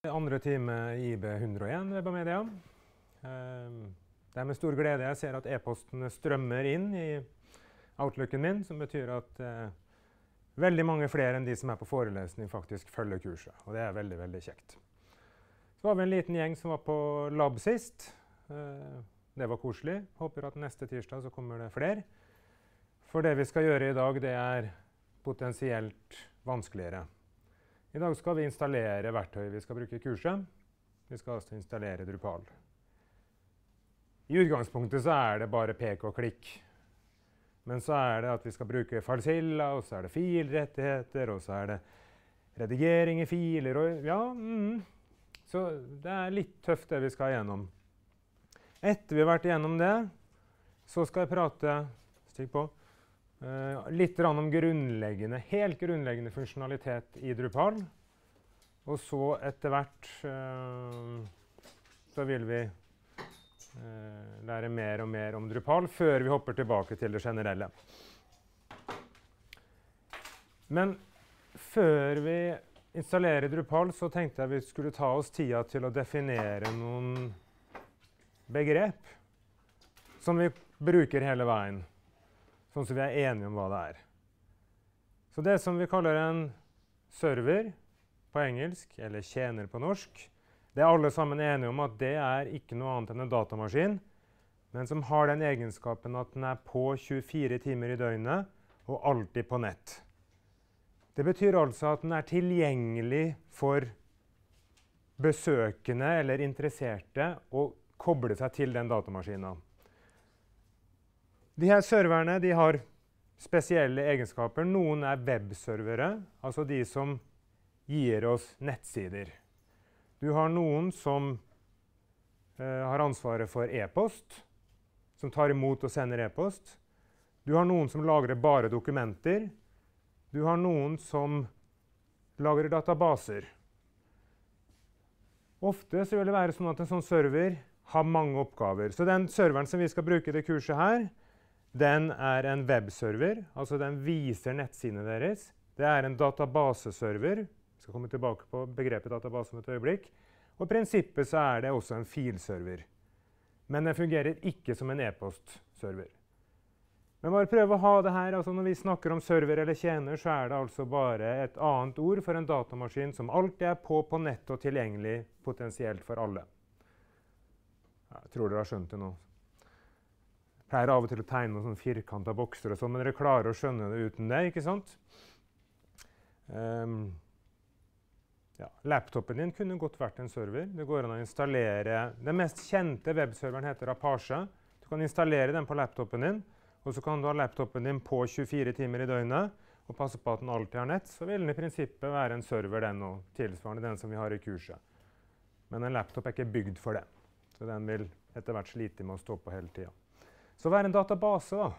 til andre time IB 101 ved Bamedia. Det er med stor glede jeg ser at e-postene strømmer inn i Outlooken min, som betyr at veldig mange flere enn de som er på forelesning faktisk følger kurset. Og det er veldig, veldig kjekt. Så var vi en liten gjeng som var på lab sist. Det var koselig. Håper at neste tirsdag så kommer det flere. For det vi skal gjøre i dag, det er potensielt vanskeligere. I dag skal vi installere verktøy vi skal bruke i kurset. Vi skal altså installere Drupal. I utgangspunktet så er det bare pek og klikk. Men så er det at vi skal bruke Filezilla, og så er det filrettigheter, og så er det redigering i filer, og ja, Så det er litt tøft det vi skal gjennom. Etter vi har vært igjennom det, så skal jeg prate, stikk på, litt om helt grunnleggende funksjonalitet i Drupal. Og så etter hvert så vil vi lære mer og mer om Drupal før vi hopper tilbake til det generelle. Men før vi installerer Drupal, så tenkte jeg vi skulle ta oss tida til å definere noen begrep som vi bruker hele veien, sånn som vi er enige om hva det er. Så det som vi kaller en server på engelsk, eller tjener på norsk, det er alle sammen enige om at det er ikke noe annet enn en datamaskin, men som har den egenskapen at den er på 24 timer i døgnet og alltid på nett. Det betyr altså at den er tilgjengelig for besøkende eller interesserte å koble seg til den datamaskinen. De her serverne de har spesielle egenskaper. Noen er webservere, altså de som gir oss nettsider. Du har noen som har ansvaret for e-post, som tar imot og sender e-post. Du har noen som lagrer bare dokumenter. Du har noen som lagrer databaser. Ofte så vil det være sånn at en sånn server har mange oppgaver. Så den serveren som vi skal bruke i det kurset her, den er en webserver, altså den viser nettsidene deres. Det er en databaseserver. Vi skal komme tilbake på begrepet database om et øyeblikk. Og i prinsippet så er det også en filserver. Men den fungerer ikke som en e-postserver. Men bare prøv å ha det her, altså når vi snakker om server eller tjener, så er det altså bare et annet ord for en datamaskin som alltid er på nett og tilgjengelig potensielt for alle. Jeg tror dere har skjønt det nå. Jeg pleier av og til å tegne noen sånne firkantede bokser og sånn, men dere klarer å skjønne det uten det, ikke sant? Laptopen din kunne godt vært en server. Det går an å installere. Den mest kjente webserveren heter Apache. Du kan installere den på laptopen din, og så kan du ha laptopen din på 24 timer i døgnet, og passe på at den alltid har nett. Så vil den i prinsippet være en server den og tilsvarende den som vi har i kurset. Men en laptop er ikke bygd for det. Så den vil etter hvert slite med å stå på hele tiden. Så hva er en database da?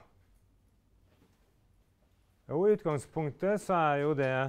Jo, i utgangspunktet så er jo det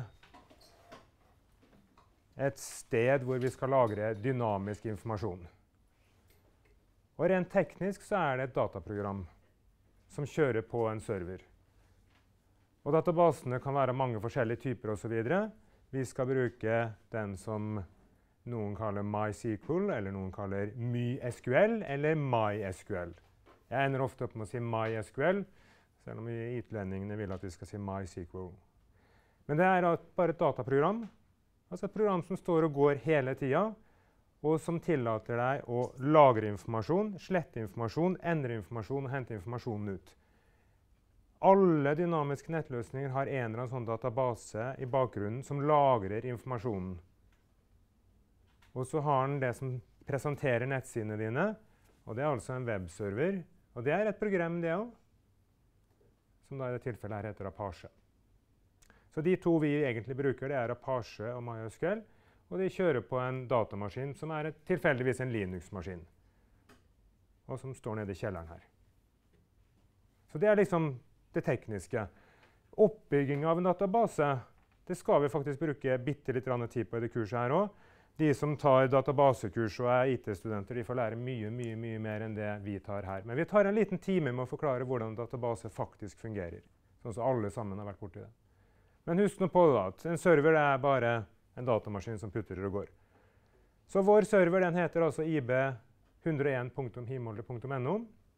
et sted hvor vi skal lagre dynamisk informasjon. Og rent teknisk så er det et dataprogram som kjører på en server. Og databasene kan være mange forskjellige typer og så videre. Vi skal bruke den som noen kaller MySQL, eller noen kaller MySQL, eller MySQL. Jeg ender ofte opp med å si MySQL, selv om vi utlendingene vil at vi skal si MySQL. Men det er bare et dataprogram, altså et program som står og går hele tiden, og som tillater deg å lagre informasjon, slette informasjon, endre informasjon og hente informasjonen ut. Alle dynamiske nettløsninger har en eller annen sånn database i bakgrunnen som lagrer informasjonen. Og så har den det som presenterer nettsidene dine, og det er altså en webserver. Og det er et program det også, som da i det tilfellet her heter Apache. Så de to vi egentlig bruker, det er Apache og MySQL, og de kjører på en datamaskin som er tilfeldigvis en Linux-maskin, og som står nede i kjelleren her. Så det er liksom det tekniske. Oppbygging av en database, det skal vi faktisk bruke bitte litt tid på i det kurset her også. De som tar databasekurs og er IT-studenter, de får lære mye mer enn det vi tar her. Men vi tar en liten time med å forklare hvordan en database faktisk fungerer, sånn som alle sammen har vært borti det. Men husk nå på det at en server er bare en datamaskin som putter og går. Så vår server den heter altså ib101.himolde.no.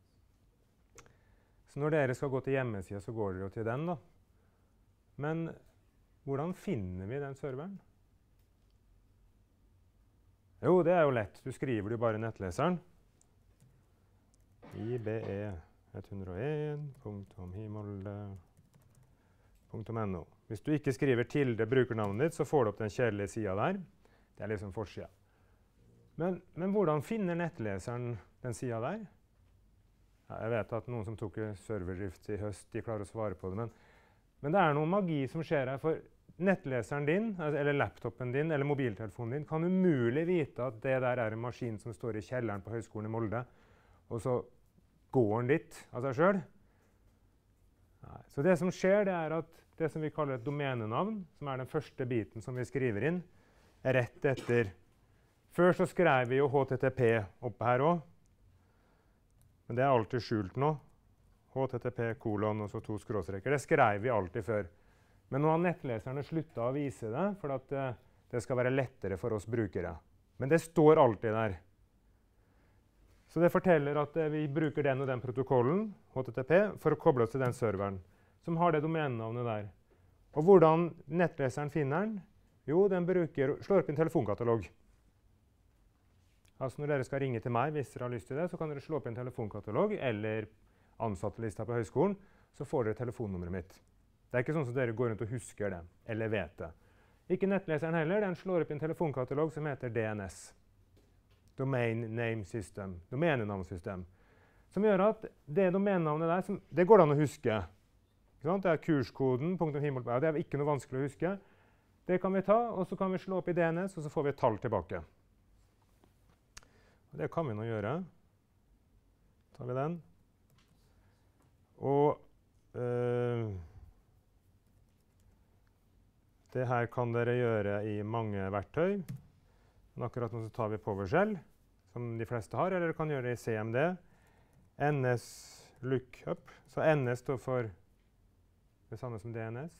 Så når dere skal gå til hjemmesiden, så går dere jo til den da. Men hvordan finner vi den serveren? Jo, det er jo lett. Du skriver det bare i nettleseren. ib101.himolde.no. Hvis du ikke skriver tilde brukernavnet ditt, så får du opp den kjedelige siden der. Det er liksom forsiden. Men hvordan finner nettleseren den siden der? Ja, jeg vet at noen som tok serverdrift i høst, de klarer å svare på det, men det er noe magi som skjer her, for nettleseren din, eller laptopen din, eller mobiltelefonen din, kan umulig vite at det der er en maskin som står i kjelleren på Høgskolen i Molde, og så går den dit av seg selv. Nei. Så det som skjer, det er at det som vi kaller et domenenavn, som er den første biten som vi skriver inn, er rett etter. Før så skrev vi jo HTTP oppe her også, men det er alltid skjult nå. HTTP, kolon og så 2 skråstreker. Det skrev vi alltid før. Men nå har nettleserne sluttet å vise det, for at det skal være lettere for oss brukere. Men det står alltid der. Så det forteller at vi bruker den og den protokollen, HTTP, for å koble oss til den serveren, som har det domenenavnet der. Og hvordan nettleseren finner den? Jo, den slår opp en telefonkatalog. Altså når dere skal ringe til meg, hvis dere har lyst til det, så kan dere slå opp en telefonkatalog, eller ansattelista på høyskolen, så får dere telefonnummeret mitt. Det er ikke sånn at dere går rundt og husker det, eller vet det. Ikke nettleseren heller, den slår opp en telefonkatalog som heter DNS. Domain Name System, domenenavnsystem. Som gjør at det domenenavnet der, det går det an å huske. Det er kurskoden, .himolde, det er ikke noe vanskelig å huske. Det kan vi ta, og så kan vi slå opp i DNS, og så får vi et tall tilbake. Det kan vi nå gjøre. Tar vi den. Og det her kan dere gjøre i mange verktøy. Men akkurat nå så tar vi PowerShell, som de fleste har, eller dere kan gjøre det i CMD. NS lookup. Så NS står for det samme som DNS.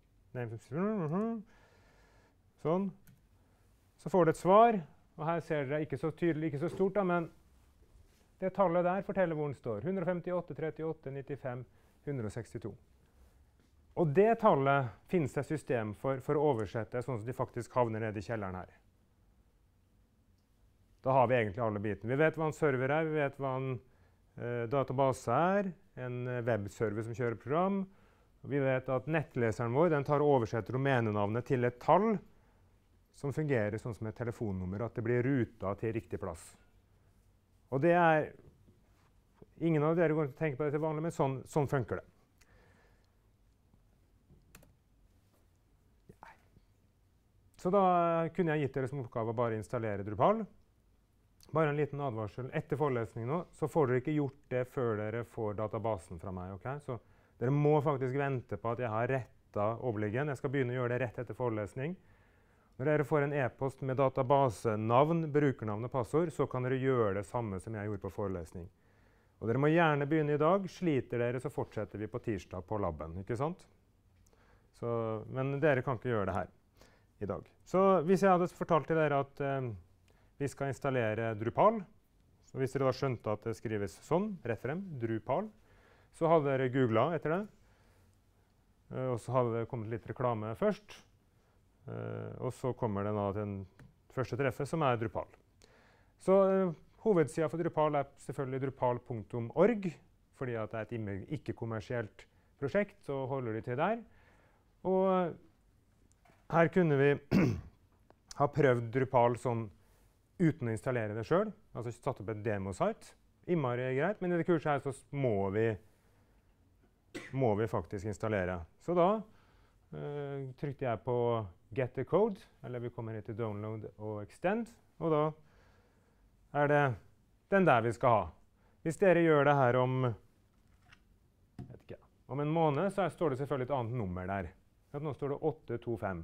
Sånn. Så får du et svar. Og her ser dere ikke så tydelig, ikke så stort, da, men det tallet der forteller hvor den står. 158, 38, 95, 162. Og det tallet finnes det system for å oversette, sånn at de faktisk havner nede i kjelleren her. Da har vi egentlig alle bitene. Vi vet hva en server er, vi vet hva en database er, en webserver som kjører program. Og vi vet at nettleseren vår den tar og oversetter domenenavnet til et tall som fungerer sånn som et telefonnummer, at det blir ruta til riktig plass. Og det er ingen av dere går til å tenke på det til vanlig, men sånn funker det. Så da kunne jeg gitt dere som oppgave å bare installere Drupal. Bare en liten advarsel. Etter forelesningen nå, så får dere ikke gjort det før dere får databasen fra meg. Okay? Så dere må faktisk vente på at jeg har rettet overliggen. Jeg skal begynne å gjøre det rett etter forelesning. Når dere får en e-post med databasenavn, brukernavn og passord, så kan dere gjøre det samme som jeg gjorde på forelesning. Og dere må gjerne begynne i dag. Sliter dere, så fortsetter vi på tirsdag på labben, ikke sant? Men dere kan ikke gjøre det her i dag. Så hvis jeg hadde fortalt til dere at vi skal installere Drupal, så hvis dere da skjønte at det skrives sånn, rett frem, Drupal, så hadde dere googlet etter det. Og så hadde det kommet litt reklame først. Og så kommer det da til den første treffet, som er Drupal. Så hovedsiden for Drupal er selvfølgelig drupal.org, fordi at det er et ikke-kommersielt prosjekt, så holder de til der. Og her kunne vi ha prøvd Drupal sånn uten å installere det selv, altså satt opp et demosite. Innmari er greit, men i det kurset her så må vi faktisk installere. Så da trykte jeg på Get the code, eller vi kommer hit til Download og Extend, og da er det den der vi skal ha. Hvis dere gjør det her om en måned, så står det selvfølgelig et annet nummer der. Nå står det 825.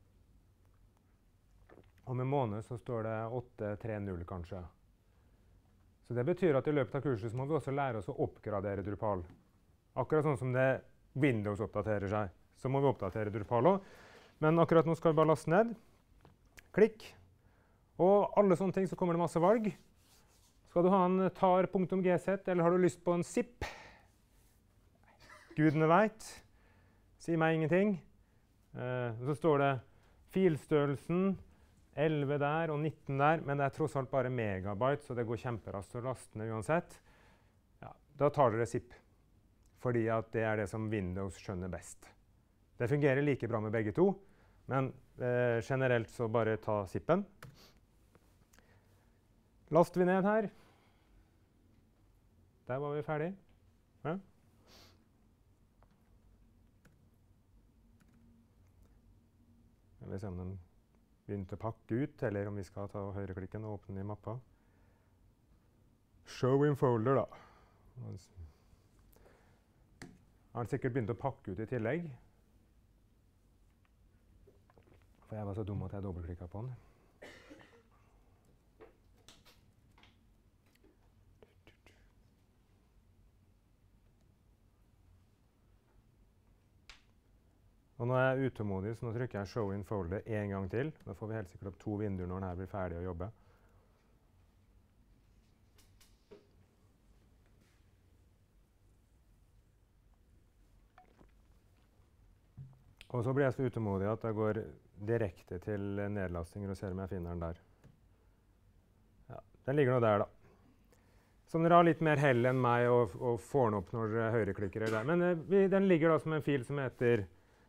Om en måned så står det 830 kanskje. Så det betyr at i løpet av kurset så må vi også lære oss å oppgradere Drupal. Akkurat sånn som det Windows oppdaterer seg, så må vi oppdatere Drupal også. Men akkurat nå skal vi bare laste ned. Klikk. Og alle sånne ting så kommer det masse valg. Skal du ha en tar.gz, eller har du lyst på en zip? Gudene vet. Si meg ingenting. Så står det filstørrelsen, 11 der og 19 der, men det er tross alt bare megabyte, så det går kjemperaskt å laste ned uansett. Ja, da tar dere zip, fordi at det er det som Windows skjønner best. Det fungerer like bra med begge to, men generelt så bare ta zippen. Laster vi ned her. Der var vi ferdig. Ja. Jeg vil se om den begynte å pakke ut, eller om vi skal ta høyreklikken og åpne den i mappa. Show in folder, da. Har den sikkert begynt å pakke ut i tillegg. For jeg var så dum at jeg dobbeltklikket på den. Og nå er jeg utålmodig, så nå trykker jeg Show in folder en gang til. Da får vi helt sikkert opp 2 vinduer når den her blir ferdig å jobbe. Og så blir jeg så utålmodig at jeg går direkte til nedlastinger og ser om jeg finner den der. Ja, den ligger nå der, da. Så dere har litt mer hell enn meg og får den opp når dere høyreklikker der. Men den ligger da som en fil som heter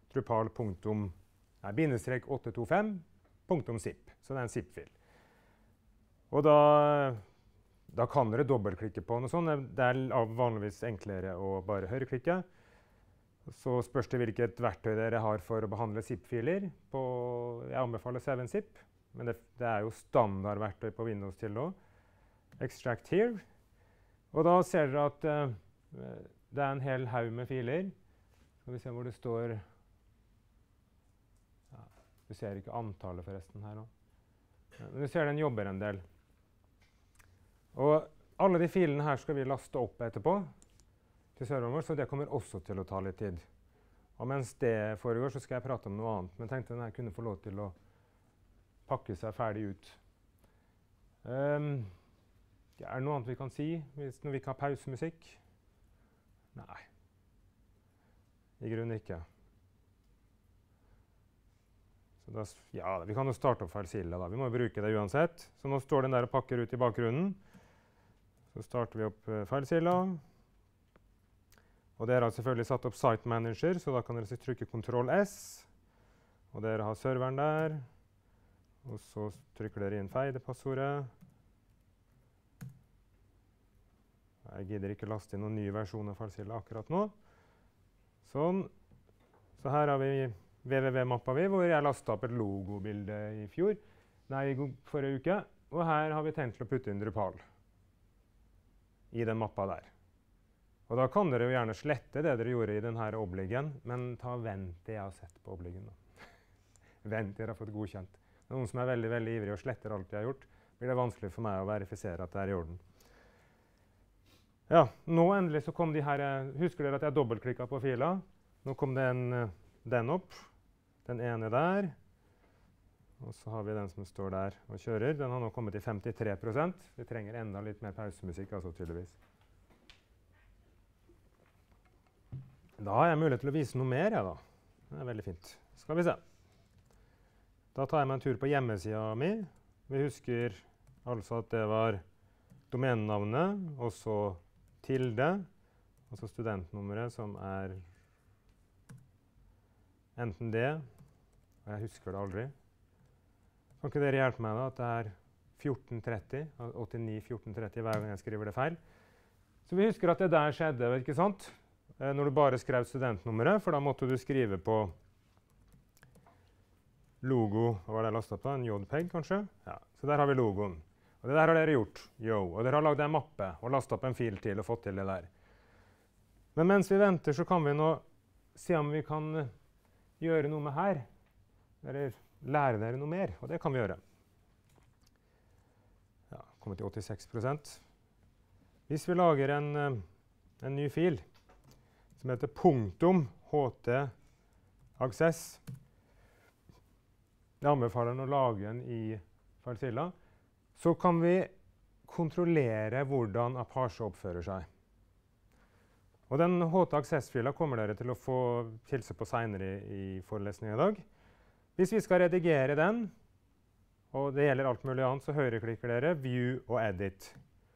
Drupal.825.zip. Så det er en zip-fil. Og da kan dere dobbeltklikke på noe sånt. Det er vanligvis enklere å bare høyreklikke. Så spørs det hvilket verktøy dere har for å behandle zip-filer. Jeg anbefaler 7-zip, men det er jo standardverktøy på Windows til nå. Extract here. Og da ser dere at det er en hel haug med filer. Skal vi se hvor det står. Du ser ikke antallet forresten her nå. Men du ser den jobber en del. Og alle de filene her skal vi laste opp etterpå til serveren vår, så det kommer også til å ta litt tid. Og mens det foregår, så skal jeg prate om noe annet. Men jeg tenkte den her kunne få lov til å pakke seg ferdig ut. Er det noe annet vi kan si når vi ikke har pausemusikk? Nei. I grunnen ikke. Så ja, vi kan jo starte opp FileZilla da. Vi må bruke det uansett. Så nå står den der og pakker ut i bakgrunnen. Så starter vi opp FileZilla. Og dere har selvfølgelig satt opp Site Manager, så da kan dere trykke Ctrl+S. Og dere har serveren der. Og så trykker dere inn feide-passordet. Jeg gidder ikke laste inn noen ny versjon av FileZilla akkurat nå. Sånn. Så her har vi www-mappa hvor jeg lastet opp et logobilde i forrige uke. Og her har vi tenkt til å putte inn Drupal i den mappa der. Og da kan dere jo gjerne slette det dere gjorde i denne obliggen, men vent det jeg har sett på obliggen. Vent til dere har fått godkjent. Noen som er veldig, veldig ivrig og sletter alt jeg har gjort, blir det vanskelig for meg å verifisere at det er i orden. Ja, nå endelig så kom de her, husker dere at jeg dobbeltklikket på fila? Nå kom den opp, den ene der, og så har vi den som står der og kjører. Den har nå kommet til 53%. Vi trenger enda litt mer pausemusikk, altså tydeligvis. Da har jeg mulighet til å vise noe mer, ja da. Det er veldig fint. Skal vi se. Da tar jeg meg en tur på hjemmesiden min. Vi husker altså at det var domenenavnet, og så tilde, og så studentnummeret som er enten det, og jeg husker det aldri. Kan ikke dere hjelpe meg da at det er 1430, 89-1430 hver gang jeg skriver det feil? Så vi husker at det der skjedde, ikke sant? Når du bare skrev studentnummeret, for da måtte du skrive på logo, hva var det jeg lastet på? En JPEG kanskje? Ja, så der har vi logoen. Og det der har dere gjort, og dere har laget en mappe og lastet opp en fil til og fått til det der. Men mens vi venter så kan vi nå se om vi kan gjøre noe med her, eller lære dere noe mer, og det kan vi gjøre. Ja, kommer til 86%. Hvis vi lager en ny fil som heter .ht access, jeg anbefaler den å lage den i FileZilla, så kan vi kontrollere hvordan Apache oppfører seg. Og den HT-access-fila kommer dere til å få hilse på senere i forelesningen i dag. Hvis vi skal redigere den, og det gjelder alt mulig annet, så høyreklikker dere View og Edit.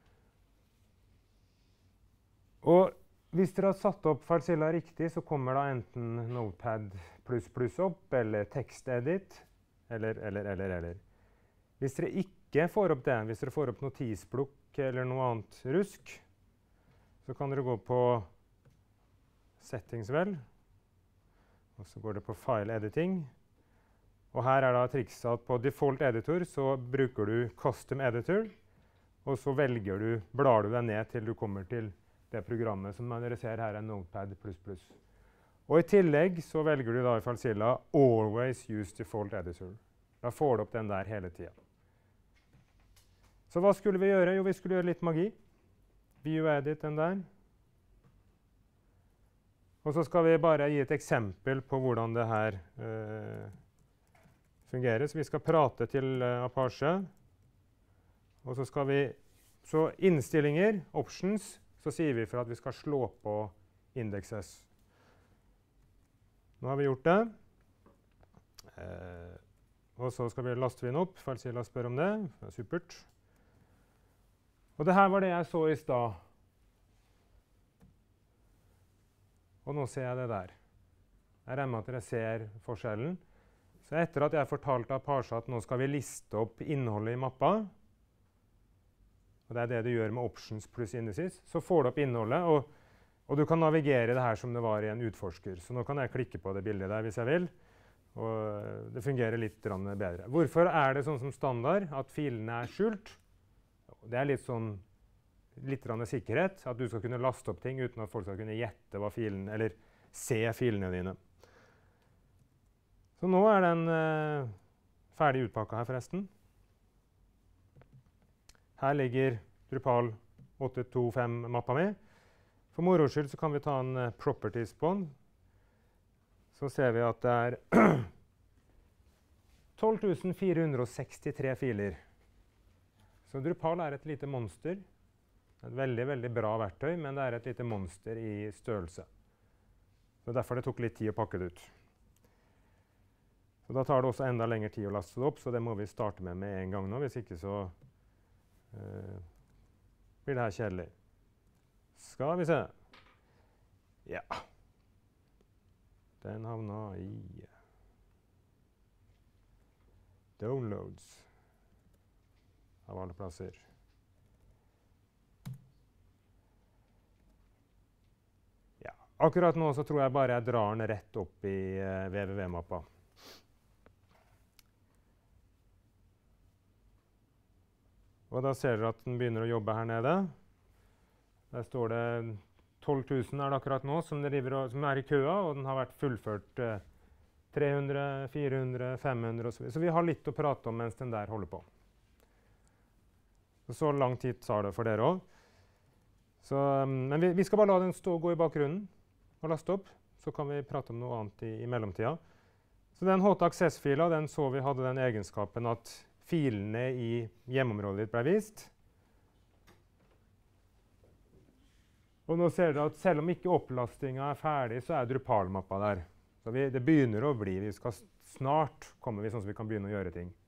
Og hvis dere har satt opp FileZilla riktig, så kommer da enten Notepad++ opp, eller TextEdit, eller. Hvis dere ikke får opp det, hvis dere får opp notisblokk eller noe annet rusk, så kan dere gå på Settings vel, og så går det på File Editing. Og her er da trikset at på Default Editor så bruker du Custom Editor, og så blar du deg ned til du kommer til det programmet som dere ser her er Notepad++. Og i tillegg så velger du da i FileZilla Always Use Default Editor. Da får du opp den der hele tiden. Så hva skulle vi gjøre? Jo, vi skulle gjøre litt magi. View Edit den der. Og så skal vi bare gi et eksempel på hvordan det her fungerer. Så vi skal prate til Apache. Og så skal vi, så innstillinger, options, så sier vi for at vi skal slå på indexes. Nå har vi gjort det. Og så skal vi laste den opp. FileZilla spør om det. Det er supert. Og det her var det jeg så i stad. Og nå ser jeg det der. Jeg regner med at dere ser forskjellen. Så etter at jeg fortalte Apache at nå skal vi liste opp innholdet i mappa, og det er det du gjør med options pluss indices, så får du opp innholdet, og du kan navigere det her som det var i en utforsker. Så nå kan jeg klikke på det bildet der hvis jeg vil, og det fungerer litt bedre. Hvorfor er det sånn som standard at filene er skjult? Det er litt sikkerhet, at du skal kunne laste opp ting uten at folk skal kunne gjette hva filen, eller se filene dine. Så nå er den ferdig utpakket her forresten. Her ligger Drupal 8.2.5-mappa mi. For moro skyld så kan vi ta en properties på den. Så ser vi at det er 12.463 filer. Så Drupal er et lite monster. Et veldig, veldig bra verktøy, men det er et lite monster i størrelse. Så derfor det tok litt tid å pakke det ut. Så da tar det også enda lengre tid å laste det opp, så det må vi starte med en gang nå. Hvis ikke så blir det her kjedelig. Skal vi se. Ja. Den havna i downloads av alle plasser. Ja. Akkurat nå så tror jeg bare jeg drar den rett opp i www-mappa. Og da ser dere at den begynner å jobbe her nede. Der står det 12.000 er det akkurat nå som er i køa, og den har vært fullført 300, 400, 500 og så videre. Så vi har litt å prate om mens den der holder på. Så lang tid tar det for dere også. Men vi skal bare la den stå og gå i bakgrunnen og laste opp. Så kan vi prate om noe annet i mellomtida. Så den HT-access-fila, den så vi hadde den egenskapen at filene i hjemmeområdet ditt ble vist. Og nå ser dere at selv om ikke opplastinga er ferdig, så er Drupal-mappa der. Så det begynner å bli, snart kommer vi sånn at vi kan begynne å gjøre ting.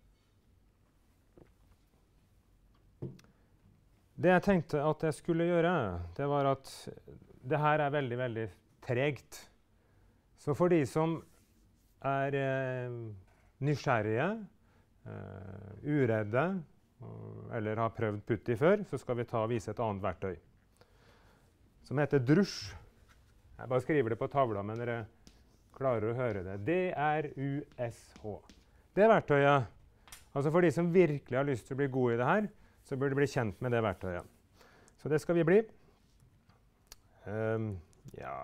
Det jeg tenkte at jeg skulle gjøre, det var at det her er veldig, veldig tregt. Så for de som er nysgjerrige, uredde, eller har prøvd Putty før, så skal vi vise et annet verktøy. Som heter Drush. Jeg bare skriver det på tavla, men dere klarer å høre det. D-R-U-S-H. Det verktøyet, altså for de som virkelig har lyst til å bli gode i det her, så bør de bli kjent med det verktøyet. Så det skal vi bli. Ja.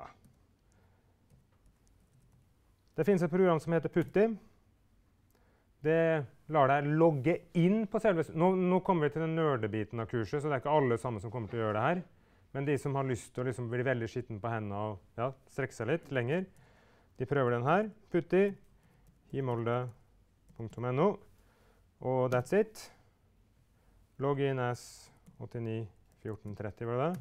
Det finnes et program som heter Putty. Det lar deg logge inn på selve... Nå kommer vi til den nerdebiten av kurset, så det er ikke alle sammen som kommer til å gjøre det her. Men de som har lyst til å liksom bli veldig skitten på hendene og strekke seg litt lenger, de prøver den her. Putty, himolde.no. Og that's it. Login as 891430, var det det?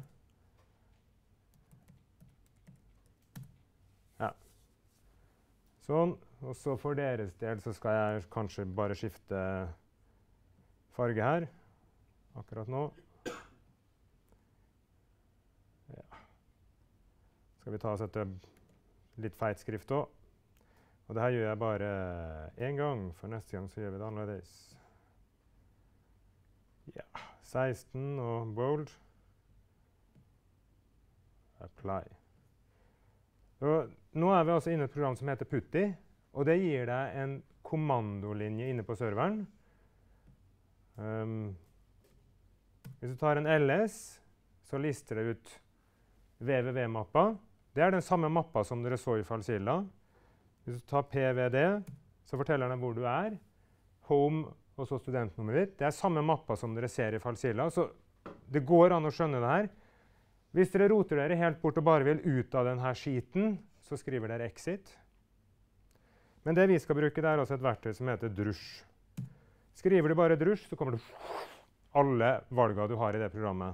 Ja. Sånn. Og så for deres del så skal jeg kanskje bare skifte farge her, akkurat nå. Ja. Skal vi ta og sette litt feit skrift også. Og det her gjør jeg bare en gang, for neste gang så gjør vi det annerledes. Ja, 16 og bold. Apply. Og nå er vi altså inne i et program som heter Putty, og det gir deg en kommandolinje inne på serveren. Hvis du tar en LS, så lister det ut www-mappa. Det er den samme mappa som dere så i Falzilla. Hvis du tar PVD, så forteller den hvor du er. Home og så studentnummeret ditt. Det er samme mappa som dere ser i Falzilla, så det går an å skjønne det her. Hvis dere roter dere helt bort og bare vil ut av denne skiten, så skriver dere exit. Men det vi skal bruke, det er også et verktøy som heter Drush. Skriver du bare Drush, så kommer det alle valgene du har i det programmet.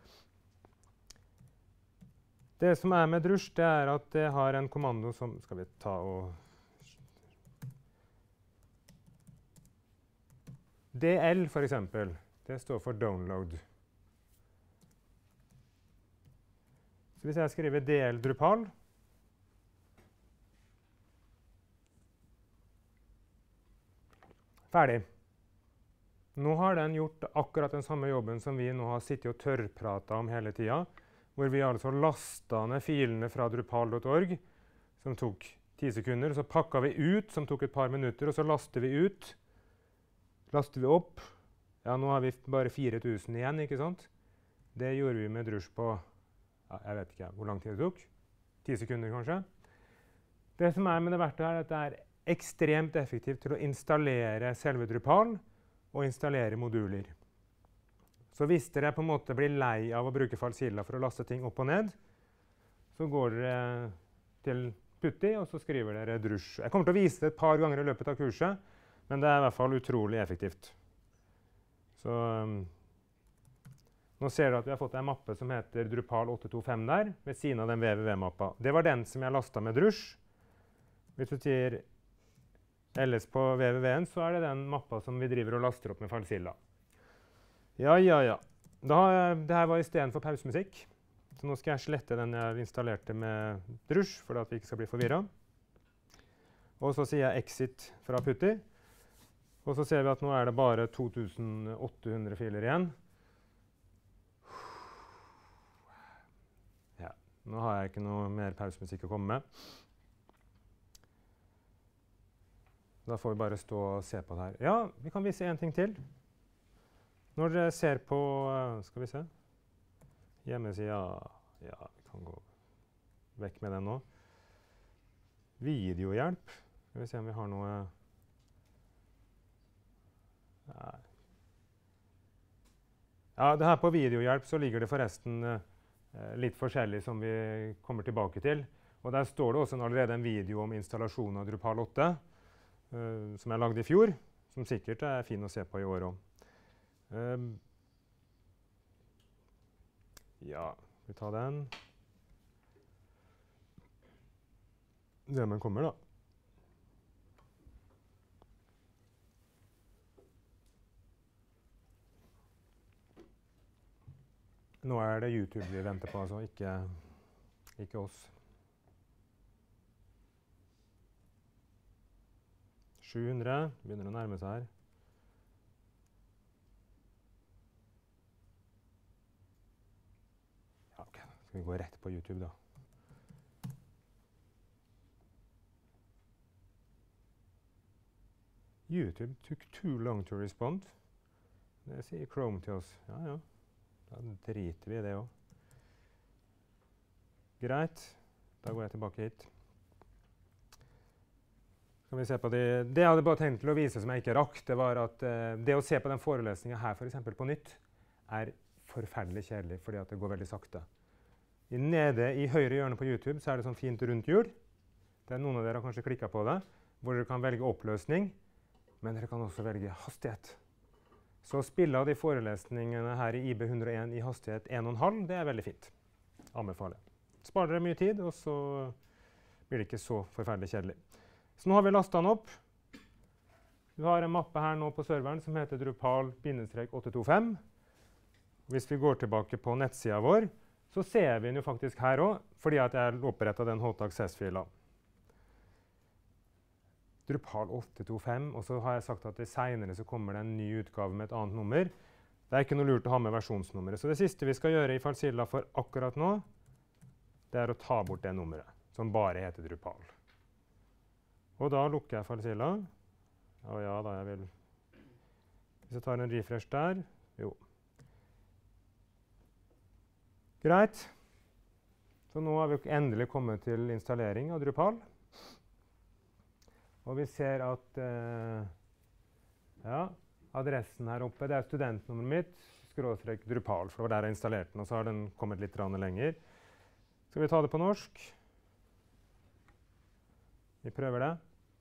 Det som er med Drush, det er at det har en kommando som skal vi ta og DL for eksempel, det står for download. Så hvis jeg skriver DL Drupal, ferdig. Nå har den gjort akkurat den samme jobben som vi nå har sittet og tørrpratet om hele tiden, hvor vi altså lastet ned filene fra drupal.org, som tok 10 sekunder, og så pakket vi ut, som tok et par minutter, og så laster vi ut. Laster vi opp. Ja, nå har vi bare 4000 igjen, ikke sant? Det gjorde vi med Drush på, ja, jeg vet ikke hvor lang tid det tok. 10 sekunder kanskje. Det som er med det verktøyet er at det er ekstremt effektivt til å installere selve Drupal og installere moduler. Så hvis dere på en måte blir lei av å bruke Falzilla for å laste ting opp og ned, så går dere til Putty, og så skriver dere Drush. Jeg kommer til å vise det et par ganger i løpet av kurset, men det er i hvert fall utrolig effektivt. Så nå ser dere at vi har fått en mappe som heter Drupal 825 der, ved siden av den www-mappa. Det var den som jeg lastet med Drush. Hvis du sier LS på www-en, så er det den mappa som vi driver og laster opp med Falzilla. Ja. Det her var i stedet for pausemusikk. Så nå skal jeg slette den jeg installerte med Drush, for at vi ikke skal bli forvirret. Og så sier jeg exit fra Putty. Og så ser vi at nå er det bare 2800 filer igjen. Ja, nå har jeg ikke noe mer pausemusikk å komme med. Da får vi bare stå og se på det her. Ja, vi kan vise en ting til. Når dere ser på, skal vi se, hjemmesiden, ja, vi kan gå vekk med den nå. Videohjelp. Skal vi se om vi har noe. Nei. Ja, det her på videohjelp så ligger det forresten litt forskjellig som vi kommer tilbake til. Og der står det også allerede en video om installasjon av Drupal 8, som jeg lagde i fjor, som sikkert er fin å se på i år også. Ja, vi tar den. Den kommer da. Nå er det YouTube vi venter på, altså, ikke oss. 700, begynner å nærme seg her. Ja, ok, skal vi gå rett på YouTube da. YouTube took too long to respond. Det sier Chrome til oss. Ja. Da driter vi i det også. Greit, da går jeg tilbake hit. Skal vi se på det. Det jeg hadde bare tenkt til å vise som jeg ikke rakk, det var at det å se på den forelesningen her for eksempel på nytt er forferdelig kjedelig, fordi at det går veldig sakte. Nede i høyre hjørne på YouTube så er det sånn fint rundt hjul. Det er noen av dere har kanskje klikket på det, hvor dere kan velge oppløsning. Men dere kan også velge hastighet. Så spille av de forelesningene her i IB101 i hastighet 1,5, det er veldig fint. Anbefaler. Sparer dere mye tid, og så blir det ikke så forferdelig kjedelig. Så nå har vi lastet den opp. Vi har en mappe her nå på serveren som heter Drupal-825. Hvis vi går tilbake på nettsida vår, så ser vi den jo faktisk her også, fordi at jeg opprettet den htaccess-filen. Drupal 825, og så har jeg sagt at senere så kommer det en ny utgave med et annet nummer. Det er ikke noe lurt å ha med versjonsnummeret. Så det siste vi skal gjøre i Filezilla for akkurat nå, det er å ta bort det nummeret, som bare heter Drupal. Og da lukker jeg Filezilla. Å ja, da jeg vil. Hvis jeg tar en refresh der, jo. Greit. Så nå har vi endelig kommet til installering av Drupal. Og vi ser at ja, adressen her oppe, det er studentnummeret mitt, / Drupal, for det var der jeg installerte den, og så har den kommet litt lenger. Skal vi ta det på norsk? Vi prøver det.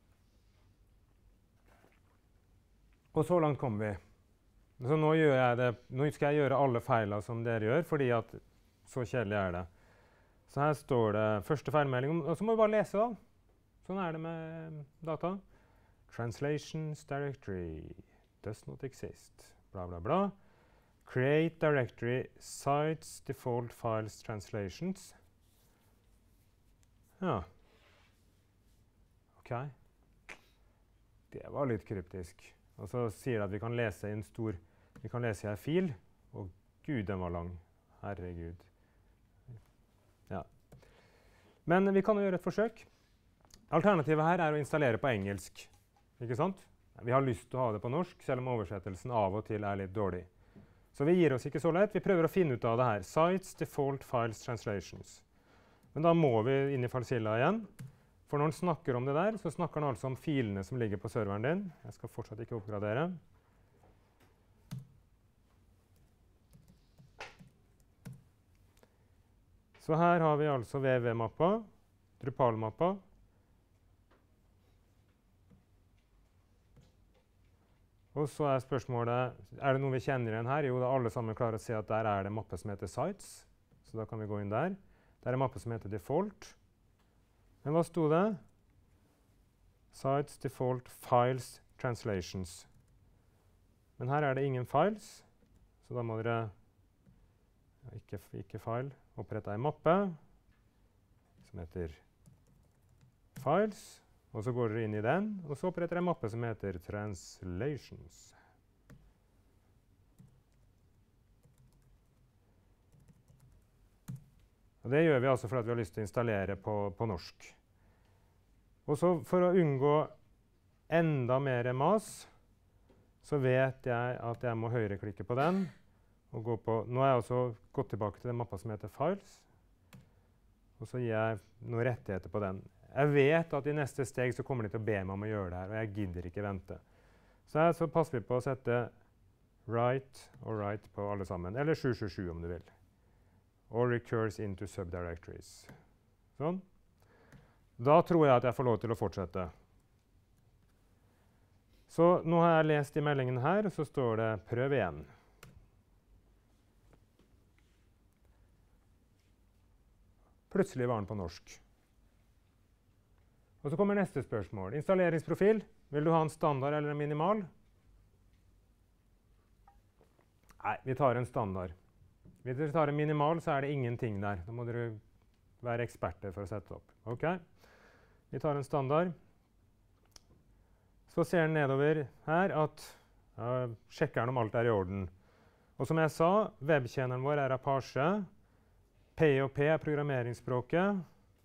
Og så langt kommer vi. Så nå skal jeg gjøre alle feilene som dere gjør, fordi at så kjedelig er det. Så her står det første feilmelding, og så må vi bare lese da. Sånn er det med data. Translations directory does not exist. Bla, bla, bla. Create directory sites default files translations. Ja. Ok. Det var litt kryptisk. Og så sier det at vi kan lese i en fil. Og Gud, den var lang. Herregud. Ja. Men vi kan jo gjøre et forsøk. Alternativet her er å installere på engelsk. Ikke sant? Vi har lyst til å ha det på norsk, selv om oversettelsen av og til er litt dårlig. Så vi gir oss ikke så lett. Vi prøver å finne ut av det her. Sites default files translations. Men da må vi inn i Filezilla igjen. For når den snakker om det der, så snakker den altså om filene som ligger på serveren din. Jeg skal fortsatt ikke oppgradere. Så her har vi altså www-mappa, Drupal-mappa. Og så er spørsmålet, er det noe vi kjenner igjen her? Jo, da alle sammen klarer å se at der er det en mappe som heter Sites. Så da kan vi gå inn der. Der er en mappe som heter Default. Men hva sto det? Sites Default Files Translations. Men her er det ingen files, så da må dere ikke file, opprette en mappe som heter Files. Og så går dere inn i den, og så oppretter en mappe som heter Translations. Og det gjør vi altså fordi vi har lyst til å installere på norsk. Og så for å unngå enda mer mas, så vet jeg at jeg må høyreklikke på den. Og gå på, nå har jeg også gått tilbake til den mappa som heter Files. Og så gir jeg noen rettigheter på den. Jeg vet at i neste steg så kommer de til å be meg om å gjøre det her, og jeg gidder ikke vente. Så passer vi på å sette write og write på alle sammen, eller 777 om du vil. Og recurs into subdirectories. Sånn. Da tror jeg at jeg får lov til å fortsette. Så nå har jeg lest i meldingen her, og så står det prøv igjen. Plutselig var den på norsk. Og så kommer neste spørsmål. Installeringsprofil. Vil du ha en standard eller en minimal? Nei, vi tar en standard. Hvis dere tar en minimal, så er det ingenting der. Da må dere være eksperter for å sette opp. Ok? Vi tar en standard. Så ser den nedover her at sjekker den om alt er i orden. Og som jeg sa, webtjeneren vår er Apache. PHP er programmeringsspråket.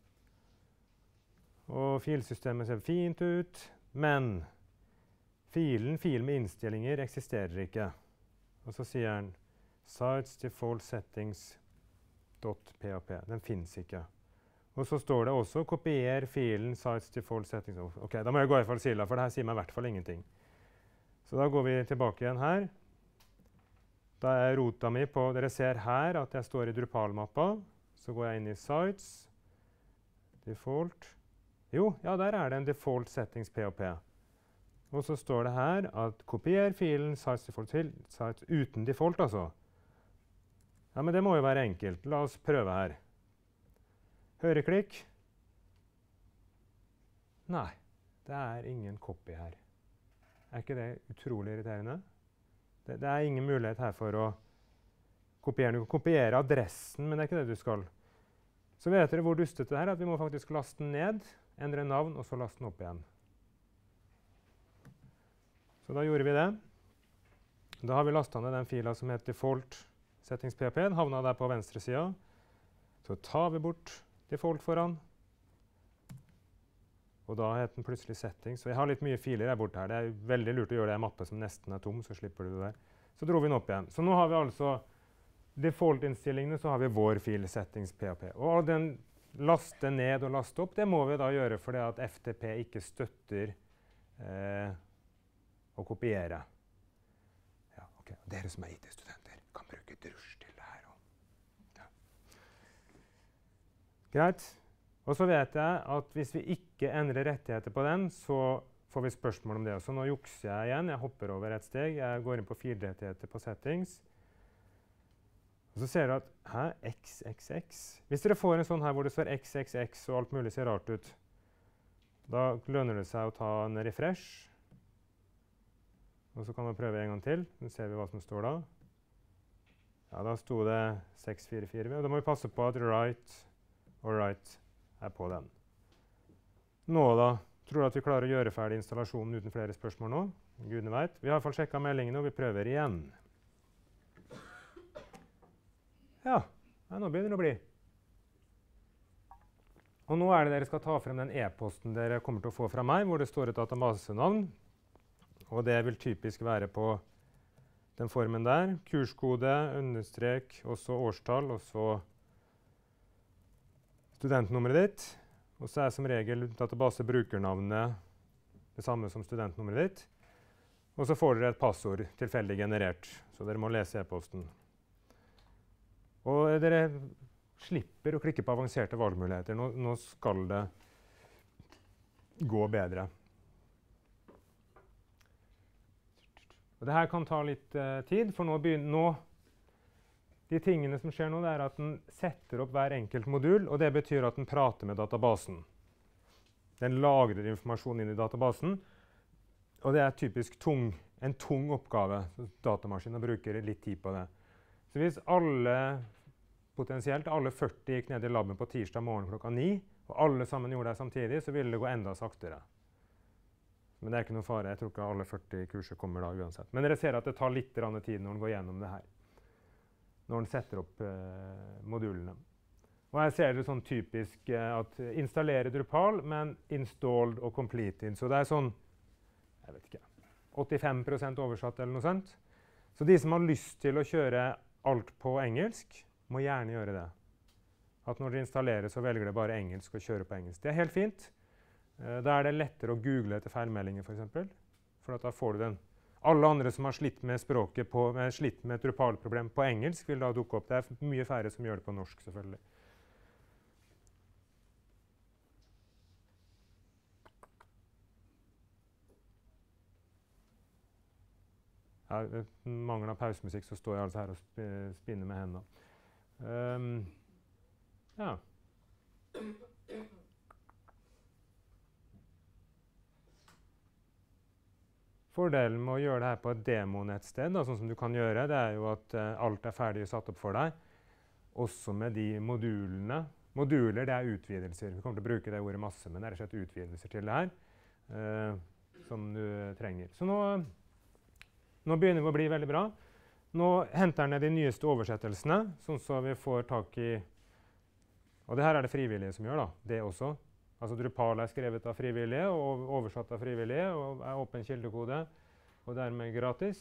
Og filsystemet ser fint ut, men fil med innstillinger eksisterer ikke. Og så sier den sites default settings.php. Den finnes ikke. Og så står det også kopier filen sites default settings. Ok, da må jeg gå i Filezilla, for det her sier meg i hvert fall ingenting. Så da går vi tilbake igjen her. Da er rota mi på, dere ser her at jeg står i Drupal-mappa. Så går jeg inn i sites, default. Jo, ja, der er det en default settings PHP. Og så står det her at kopier filen size default til size uten default, altså. Ja, men det må jo være enkelt. La oss prøve her. Høyreklikk. Nei, det er ingen copy her. Er ikke det utrolig irriterende? Det er ingen mulighet her for å kopiere. Du kan kopiere adressen, men det er ikke det du skal. Så vet dere hvor dustete det er, at vi må faktisk laste den ned, endre navn, og så laste den opp igjen. Så da gjorde vi det. Da har vi lastet ned den fila som heter default settings.php. Den havnet der på venstre siden. Så tar vi bort default foran. Og da heter den plutselig settings. Så jeg har litt mye filer der borte her. Det er veldig lurt å gjøre det i en mappe som nesten er tom, så slipper du det der. Så dro vi den opp igjen. Så nå har vi altså default-innstillingene, så har vi vår fil settings.php. Og den laste ned og laste opp, det må vi da gjøre fordi at FTP ikke støtter å kopiere. Ja, ok. Dere som er IT-studenter kan bruke drusj til det her også. Ja. Greit. Og så vet jeg at hvis vi ikke endrer rettigheter på den, så får vi spørsmål om det. Så nå jukser jeg igjen. Jeg hopper over et steg. Jeg går inn på filrettigheter på settings. Og så ser du at her, XXX. Hvis dere får en sånn her hvor det står XXX og alt mulig ser rart ut, da lønner det seg å ta en refresh. Og så kan vi prøve en gang til. Nå ser vi hva som står da. Ja, da sto det 644. Og da må vi passe på at right og right er på den. Nå da, tror du at vi klarer å gjøre ferdig installasjonen uten flere spørsmål nå? Gudene vet. Vi har i hvert fall sjekket meldingene, og vi prøver igjen. Ja, nå begynner det å bli. Og nå er det dere skal ta frem den e-posten dere kommer til å få fra meg, hvor det står et databasenavn. Og det vil typisk være på den formen der. Kurskode, understrek, og så årstall, og så studentnummeret ditt. Og så er som regel database-brukernavnet det samme som studentnummeret ditt. Og så får dere et passord tilfeldig generert, så dere må lese e-posten. Og dere slipper å klikke på avanserte valgmuligheter. Nå skal det gå bedre. Og det her kan ta litt tid, for de tingene som skjer nå, det er at den setter opp hver enkelt modul, og det betyr at den prater med databasen. Den lagrer informasjon inn i databasen, og det er typisk en tung oppgave. Så datamaskinen bruker litt tid på det. Så hvis potensielt alle 40 gikk ned i labben på tirsdag morgen klokka 9, og alle sammen gjorde det samtidig, så ville det gå enda saktere. Men det er ikke noe fare. Jeg tror ikke alle 40 kurser kommer da uansett. Men dere ser at det tar litt tid når den går gjennom det her. Når den setter opp modulene. Og her ser dere sånn typisk at installere Drupal, men installed og completed. Så det er sånn, jeg vet ikke, 85% oversatt eller noe sånt. Så de som har lyst til å kjøre alt på engelsk, må gjerne gjøre det. At når dere installerer, så velger dere bare engelsk og kjører på engelsk. Det er helt fint. Da er det lettere å google etter feilmeldinger, for eksempel. For da får du den. Alle andre som har slitt med språket slitt med et Drupal-problem på engelsk, vil da dukke opp. Det er mye færre som gjør det på norsk, selvfølgelig. Ja, mangel av pausemusikk, så står jeg altså her og spinner med hendene. Ja. Fordelen med å gjøre det her på et demonettsted, sånn som du kan gjøre, det er jo at alt er ferdig satt opp for deg. Også med de modulene. Moduler, det er utvidelser. Vi kommer til å bruke det ordet masse, men det er rett og slett utvidelser til det her som du trenger. Så nå begynner vi å bli veldig bra. Nå henter den ned de nyeste oversettelsene, sånn så vi får tak i. Og det her er det frivillige som gjør da, det også. Altså Drupal er skrevet av frivillige og oversatt av frivillige og er åpen kildekode og dermed gratis.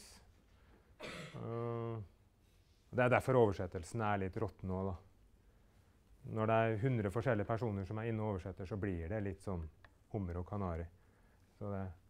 Det er derfor oversettelsen er litt rått nå da. Når det er 100 forskjellige personer som er inne og oversetter, så blir det litt sånn hummer og kanari. Så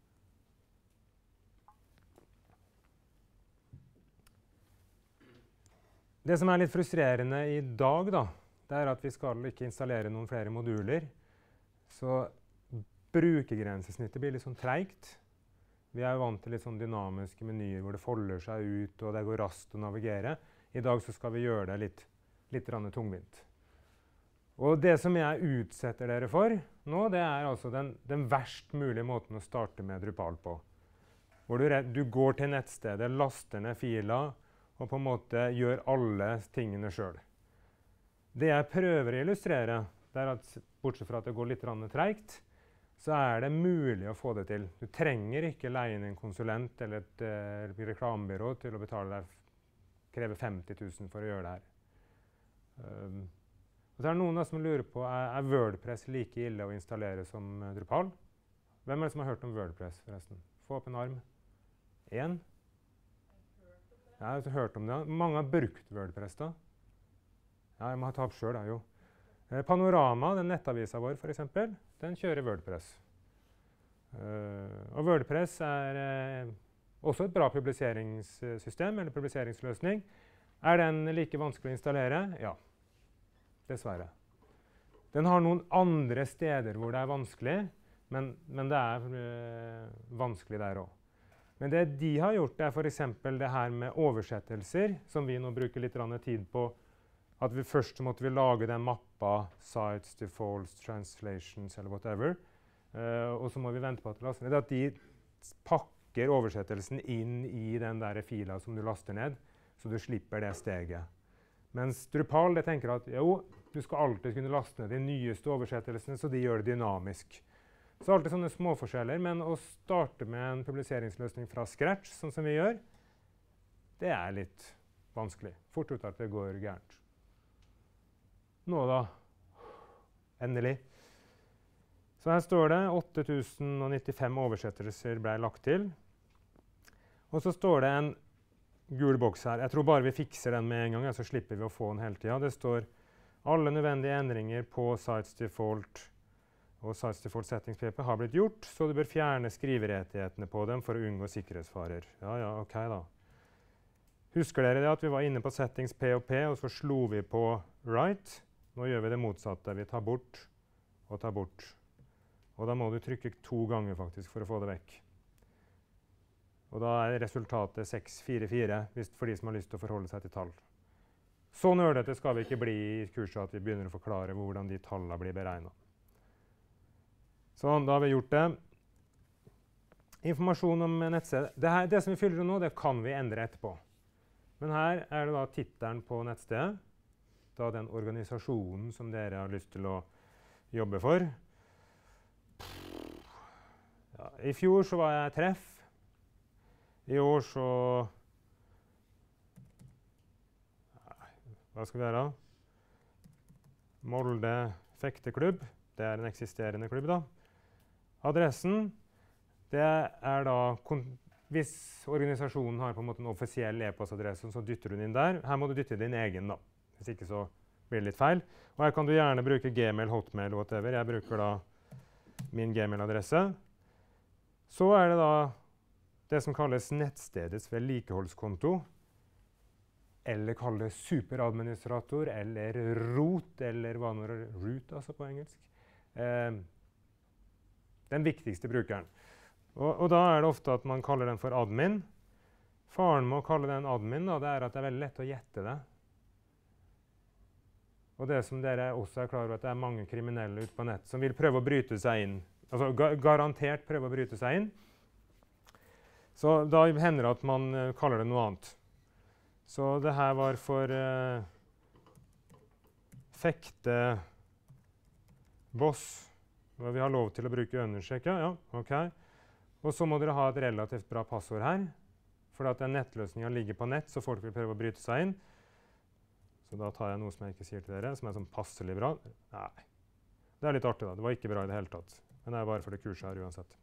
det som er litt frustrerende i dag da, det er at vi skal ikke installere noen flere moduler. Så brukergrensesnittet blir litt sånn treigt. Vi er jo vant til litt sånn dynamiske menyer hvor det folder seg ut, og det går raskt å navigere. I dag så skal vi gjøre det litt tungvint. Og det som jeg utsetter dere for nå, det er altså den verst mulige måten å starte med Drupal på. Hvor du går til nettstedet, laster ned filer, og på en måte gjør alle tingene selv. Det jeg prøver å illustrere, det er at bortsett fra at det går litt treigt, så er det mulig å få det til. Du trenger ikke leie inn en konsulent eller et reklamebyrå til å kreve 50 000 for å gjøre det her. Og så er det noen som lurer på, er WordPress like ille å installere som Drupal? Hvem er det som har hørt om WordPress forresten? Få opp en arm. En? Ja, jeg har hørt om det. Mange har brukt WordPress da. Ja, jeg må ta opp selv da, jo. Panorama, den nettavisa vår for eksempel, den kjører WordPress. Og WordPress er også et bra publiseringssystem, eller publiseringsløsning. Er den like vanskelig å installere? Ja, dessverre. Den har noen andre steder hvor det er vanskelig, men det er vanskelig der også. Men det de har gjort er for eksempel det her med oversettelser, som vi nå bruker litt tid på, at vi først måtte lage den mappa, sites, defaults, translations, eller whatever, og så må vi vente på at det laster ned. Det er at de pakker oversettelsen inn i den der fila som du laster ned, så du slipper det steget. Mens Drupal, det tenker at jo, du skal alltid kunne laste ned de nyeste oversettelsene, så de gjør det dynamisk. Så alltid sånne småforskjeller, men å starte med en publiseringsløsning fra scratch, sånn som vi gjør, det er litt vanskelig. Fort ut at det går gærent. Nå da, endelig. Så her står det 8095 oversettelser ble lagt til. Og så står det en gul boks her. Jeg tror bare vi fikser den med en gang, så slipper vi å få den hele tiden. Det står alle nødvendige endringer på Sites Default og Sites Default Settings PP har blitt gjort, så du bør fjerne skriverettighetene på dem for å unngå sikkerhetsfarer. Ja, ok da. Husker dere det at vi var inne på Settings P og P, og så slo vi på Right? Nå gjør vi det motsatte. Vi tar bort og tar bort. Og da må du trykke 2 ganger faktisk for å få det vekk. Og da er resultatet 644 for de som har lyst til å forholde seg til tall. Så nerdete skal vi ikke bli i kurset at vi begynner å forklare hvordan de tallene blir beregnet. Sånn, da har vi gjort det. Informasjon om nettstedet. Det som vi fyller nå, det kan vi endre etterpå. Men her er det da tittelen på nettstedet. Da den organisasjonen som dere har lyst til å jobbe for. Ja, i fjor så var jeg treff. I år så... Hva skal vi gjøre? Molde fekteklubb. Det er en eksisterende klubb da. Adressen, det er da... Hvis organisasjonen har på en måte en offisiell e-postadresse, så dytter du den inn der. Her må du dytte din egen da. Hvis ikke så blir det litt feil. Og her kan du gjerne bruke Gmail, Hotmail, whatever. Jeg bruker da min Gmail-adresse. Så er det da det som kalles nettstedets vedlikeholdskonto. Eller kalles superadministrator, eller rot, eller hva nå er root, altså på engelsk. Den viktigste brukeren. Og da er det ofte at man kaller den for admin. Faren med å kalle den admin da, det er at det er veldig lett å gjette det. Og det som dere også er klar over, at det er mange kriminelle ute på nett som vil prøve å bryte seg inn. Altså garantert prøve å bryte seg inn. Så da hender det at man kaller det noe annet. Så det her var for fekte boss. Vi har lov til å bruke understrek, ja, ok. Og så må dere ha et relativt bra passord her. For at den nettløsningen ligger på nett, så folk vil prøve å bryte seg inn. Så da tar jeg noe som jeg ikke sier til dere, som er sånn passelig bra. Nei, det er litt artig da. Det var ikke bra i det hele tatt. Men det er bare for det kurset her uansett.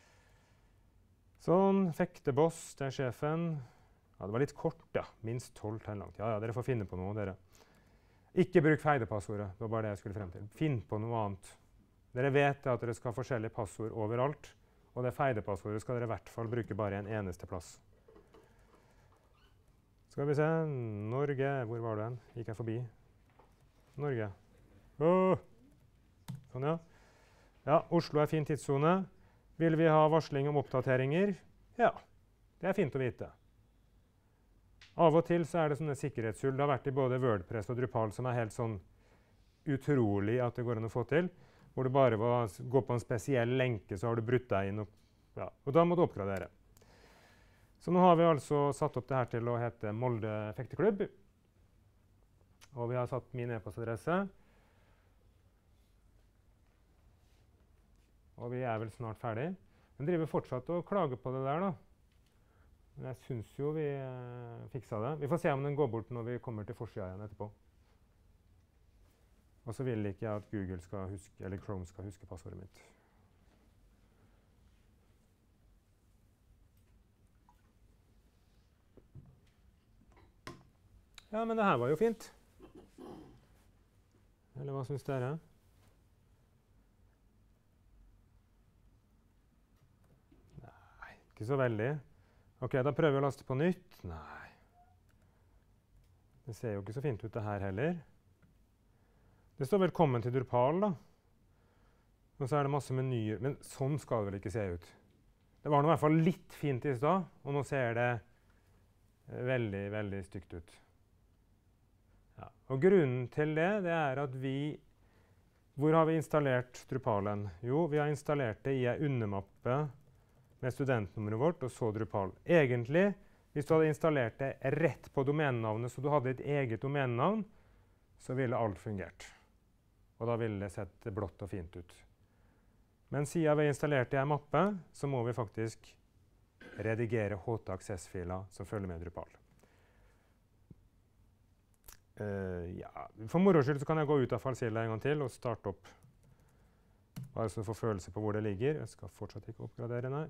Sånn, fekteboss, det er sjefen. Ja, det var litt kort, ja. Minst 12 tegn langt. Ja, dere får finne på noe, dere. Ikke bruk feidepassordet. Det var bare det jeg skulle frem til. Finn på noe annet. Dere vet at dere skal ha forskjellige passord overalt. Og det feidepassordet skal dere i hvert fall bruke bare en eneste plass. Skal vi se, Norge, hvor var du hen? Gikk jeg forbi? Norge. Sånn ja. Ja, Oslo er fin tidszone. Vil vi ha varsling om oppdateringer? Ja, det er fint å vite. Av og til så er det sånne sikkerhetshull. Det har vært i både WordPress og Drupal som er helt sånn utrolig at det går an å få til. Hvor du bare går på en spesiell lenke, så har du brutt deg inn. Og da må du oppgradere. Så nå har vi altså satt opp det her til å hete Molde Fekteklubb. Og vi har satt min e-postadresse. Og vi er vel snart ferdig. Den driver fortsatt og klager på det der da. Men jeg synes jo vi fiksa det. Vi får se om den går bort når vi kommer til forsida igjen etterpå. Og så vil ikke jeg at Google skal huske, eller Chrome skal huske passordet mitt. Ja, men det her var jo fint. Eller hva synes dere? Nei, ikke så veldig. Ok, da prøver vi å laste på nytt. Nei. Det ser jo ikke så fint ut det her heller. Det står 'Velkommen til Drupal', da. Og så er det masse menyer. Men sånn skal det vel ikke se ut. Det var nå i hvert fall litt fint i stad, og nå ser det veldig, veldig stygt ut. Ja. Og grunnen til det er at hvor har vi installert Drupalen? Jo, vi har installert det i en undermappe med studentnummeret vårt, og så Drupal. Egentlig, hvis du hadde installert det rett på domenenavnet, så du hadde et eget domenenavn, så ville alt fungert. Og da ville det sett blått og fint ut. Men siden vi har installert det i en mappe, så må vi faktisk redigere HTXS-filer som følger med Drupal. Ja, for moro skyld så kan jeg gå ut av Filezilla en gang til og starte opp. Bare så du får følelse på hvor det ligger. Jeg skal fortsatt ikke oppgradere, nei.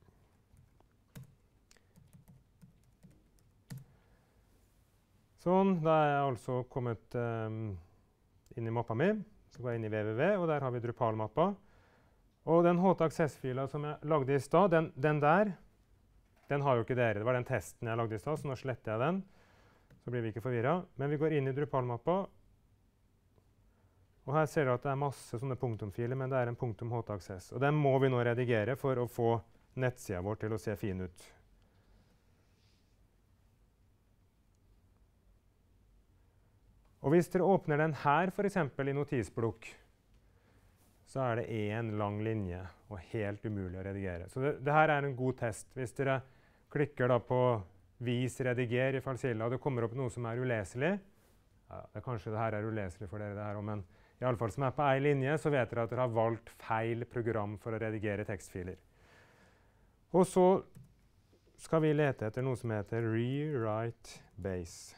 Sånn, da er jeg altså kommet inn i mappa mi. Så går jeg inn i www, og der har vi Drupal-mappa. Og den HTXS-fila som jeg lagde i stad, den der, den har jo ikke dere. Det var den testen jeg lagde i stad, så nå sletter jeg den. Så blir vi ikke forvirret. Men vi går inn i Drupal-mappa. Og her ser dere at det er masse sånne punktumfiler, men det er en .htxs. Og den må vi nå redigere for å få nettsida vår til å se fin ut. Og hvis dere åpner den her, for eksempel i notisblokk, så er det en lang linje og helt umulig å redigere. Så det her er en god test. Hvis dere klikker da på Vis rediger i Filezilla, og det kommer opp noe som er uleselig. Ja, kanskje det her er uleselig for dere, det her, men i alle fall som er på en linje, så vet dere at dere har valgt feil program for å redigere tekstfiler. Og så skal vi lete etter noe som heter Rewrite Base.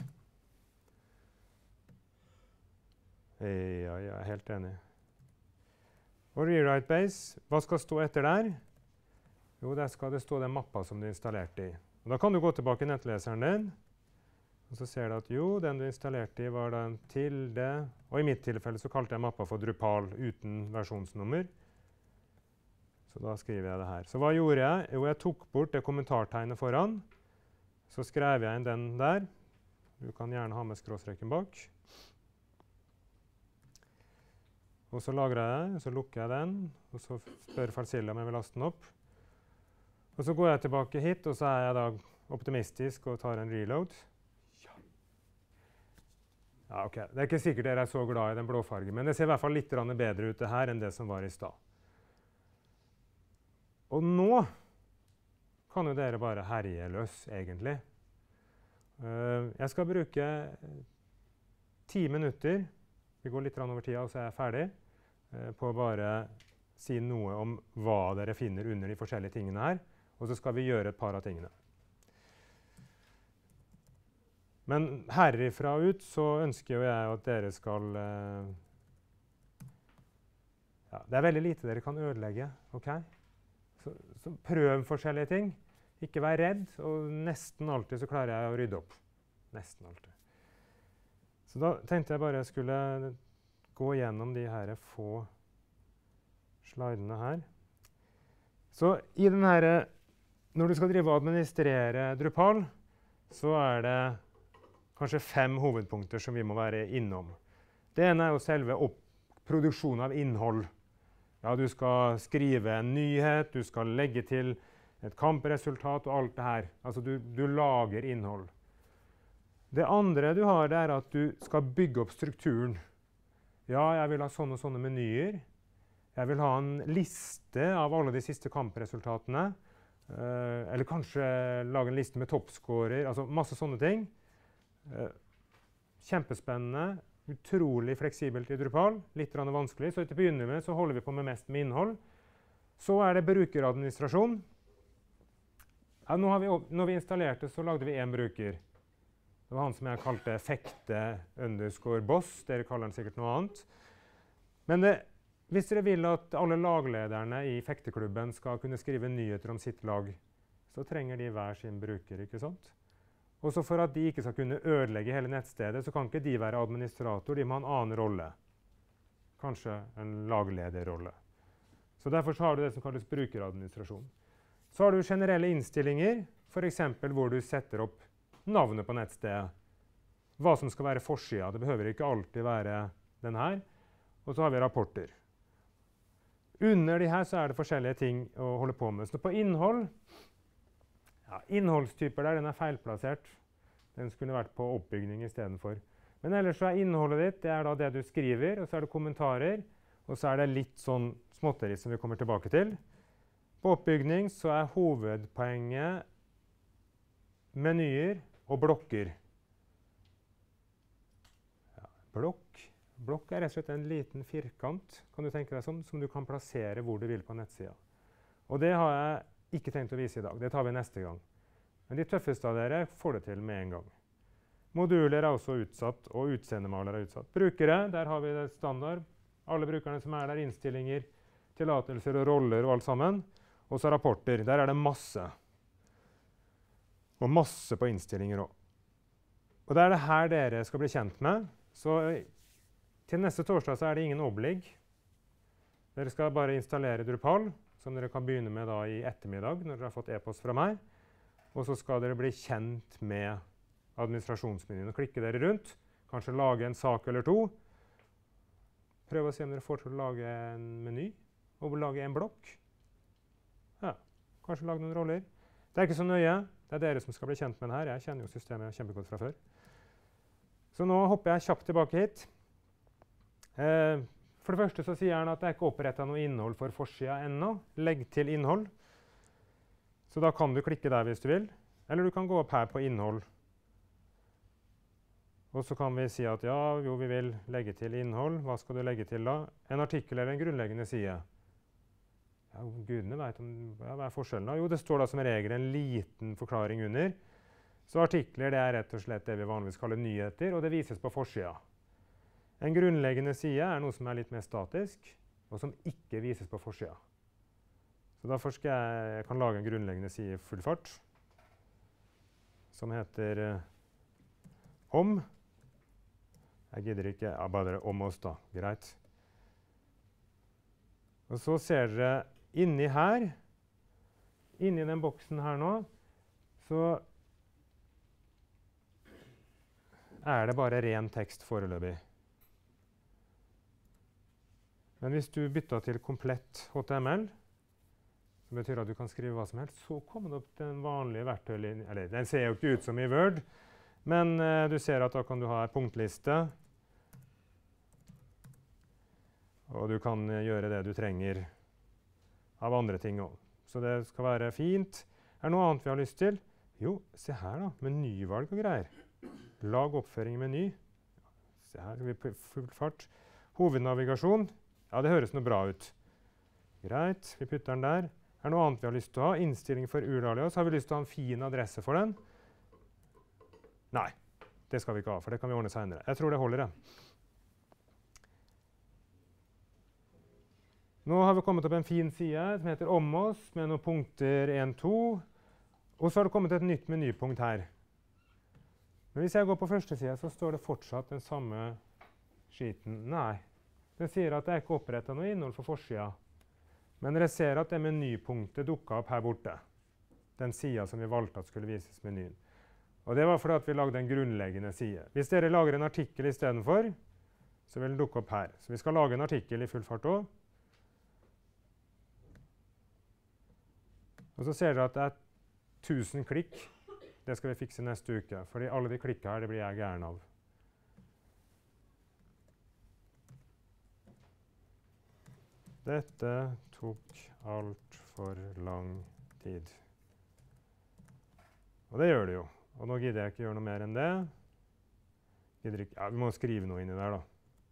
Ja, jeg er helt enig. Og Rewrite Base, hva skal stå etter der? Jo, der skal det stå den mappa som du installerte i. Og da kan du gå tilbake i nettleseren din, og så ser du at jo, den du installerte i var den tilde, og i mitt tilfelle så kalte jeg mappa for Drupal uten versjonsnummer. Så da skriver jeg det her. Så hva gjorde jeg? Jo, jeg tok bort det kommentartegnet foran, så skrev jeg inn den der. Du kan gjerne ha med skråstreken bak. Og så lagrer jeg, så lukker jeg den, og så spør Filezilla om jeg vil laste den opp. Og så går jeg tilbake hit, og så er jeg da optimistisk og tar en reload. Ja, ok. Det er ikke sikkert dere er så glad i den blåfargen, men det ser i hvert fall litt bedre ut det her enn det som var i stad. Og nå kan jo dere bare herje løs, egentlig. Jeg skal bruke 10 minutter, vi går litt over tida, og så er jeg ferdig, på å bare si noe om hva dere finner under de forskjellige tingene her, og så skal vi gjøre et par av tingene. Men herifra ut så ønsker jo jeg at dere skal ja, det er veldig lite dere kan ødelegge, ok? Så prøv forskjellige ting. Ikke vær redd, og nesten alltid så klarer jeg å rydde opp. Nesten alltid. Så da tenkte jeg bare jeg skulle gå gjennom de her få slidene her. Så i den her, når du skal drive og administrere Drupal, så er det kanskje 5 hovedpunkter som vi må være innom. Det ene er jo selve produksjonen av innhold. Ja, du skal skrive en nyhet, du skal legge til et kampresultat og alt det her. Altså du lager innhold. Det andre du har, det er at du skal bygge opp strukturen. Ja, jeg vil ha sånne og sånne menyer. Jeg vil ha en liste av alle de siste kampresultatene. Eller kanskje lage en liste med toppscorer, altså masse sånne ting. Kjempespennende, utrolig fleksibelt i Drupal, litt vanskelig. Så til å begynne med så holder vi på med mest med innhold. Så er det brukeradministrasjon. Ja, når vi installerte så lagde vi en bruker. Det var han som jeg kalte fekte_boss. Dere kaller den sikkert noe annet. Men hvis dere vil at alle laglederne i fekteklubben skal kunne skrive nyheter om sitt lag, så trenger de hver sin bruker, ikke sant? Og så for at de ikke skal kunne ødelegge hele nettstedet, så kan ikke de være administrator, de må ha en annen rolle. Kanskje en laglederrolle. Så derfor så har du det som kalles brukeradministrasjon. Så har du generelle innstillinger, for eksempel hvor du setter opp navnet på nettstedet. Hva som skal være forsida. Det behøver ikke alltid være den her. Og så har vi rapporter. Under de her så er det forskjellige ting å holde på med. Så på innhold, ja, innholdstyper der, den er feilplassert. Den skulle vært på oppbygning i stedet for. Men ellers så er innholdet ditt, det er da det du skriver, og så er det kommentarer, og så er det litt sånn småtteri som vi kommer tilbake til. På oppbygning så er hovedpoenget menyer og blokker. Ja, blokk er rett og slett en liten firkant, kan du tenke deg som du kan plassere hvor du vil på nettsida. Og det har jeg ikke tenkt å vise i dag. Det tar vi neste gang. Men de tøffeste av dere får det til med en gang. Moduler er også utsatt, og utseendemaler er utsatt. Brukere, der har vi det standard. Alle brukerne som er der, innstillinger, tillatelser og roller og alt sammen. Og så rapporter. Der er det masse. Og masse på innstillinger også. Og det er det her dere skal bli kjent med. Så til neste torsdag så er det ingen oblig. Dere skal bare installere Drupal, som dere kan begynne med da i ettermiddag, når dere har fått e-post fra meg. Og så skal dere bli kjent med administrasjonsmenyen og klikke dere rundt. Kanskje lage en sak eller to. Prøv å se om dere får til å lage en meny og lage en blokk. Ja, kanskje lage noen roller. Det er ikke så nøye. Det er dere som skal bli kjent med den her. Jeg kjenner jo systemet kjempegodt fra før. Så nå hopper jeg kjapt tilbake hit. For det første så sier han at det er ikke opprettet noe innhold for forsida ennå. Legg til innhold. Så da kan du klikke der hvis du vil. Eller du kan gå opp her på innhold. Og så kan vi si at ja, jo, vi vil legge til innhold. Hva skal du legge til da? En artikkel eller en grunnleggende side. Ja, gudene vet om, ja, hva er forskjellen da? Jo, det står da som regel en liten forklaring under. Så artikler, det er rett og slett det vi vanligvis kaller nyheter, og det vises på forsida. En grunnleggende side er noe som er litt mer statisk, og som ikke vises på forsida. Så derfor skal jeg kan lage en grunnleggende side i full fart, som heter om. Jeg gidder ikke, ja, bare om oss da, greit. Og så ser dere inni her, inni den boksen her nå, så er det bare ren tekst foreløpig. Men hvis du bytter til komplett HTML, som betyr at du kan skrive hva som helst, så kommer det opp den vanlige verktøylinjen. Eller, den ser jo ikke ut som i Word, men du ser at da kan du ha en punktliste, og du kan gjøre det du trenger av andre ting også. Så det skal være fint. Er det noe annet vi har lyst til? Jo, se her da, menyvalg og greier. Lag oppføring i meny. Se her, vi på full fart. Hovednavigasjon. Ja, det høres noe bra ut. Greit, vi putter den der. Er det noe annet vi har lyst til å ha? Innstilling for URL-alias. Har vi lyst til å ha en fin adresse for den? Nei, det skal vi ikke ha, for det kan vi ordne senere. Jeg tror det holder, det. Nå har vi kommet opp en fin side som heter om oss, med noen punkter 1, 2. Og så har det kommet et nytt menypunkt her. Men hvis jeg går på første side, så står det fortsatt den samme skiten. Nei, den sier at det er ikke opprettet noe innhold for forsida. Men dere ser at det menypunktet dukket opp her borte. Den siden som vi valgte at skulle vises menyen. Og det var fordi at vi lagde en grunnleggende side. Hvis dere lager en artikkel i stedet for, så vil den dukke opp her. Så vi skal lage en artikkel i full fart også. Og så ser dere at det er 1000 klikk. Det skal vi fikse neste uke, fordi alle de klikkene her, det blir jeg gæren av. Dette tok alt for lang tid. Og det gjør det jo. Og nå gidder jeg ikke gjøre noe mer enn det. Gidder ikke, ja, vi må skrive noe inni der da.